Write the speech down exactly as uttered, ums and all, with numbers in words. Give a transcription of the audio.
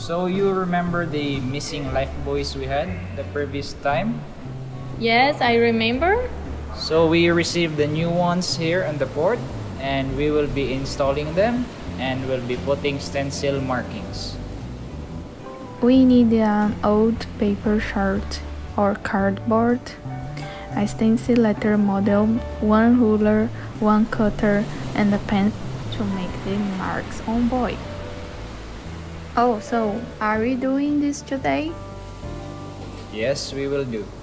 So you remember the missing life buoys we had the previous time? Yes, I remember. So we received the new ones here on the port, and we will be installing them and we'll be putting stencil markings. We need an old paper chart or cardboard, a stencil letter model, one ruler, one cutter, and a pen to make the marks on boy. Oh, so are we doing this today? Yes, we will do.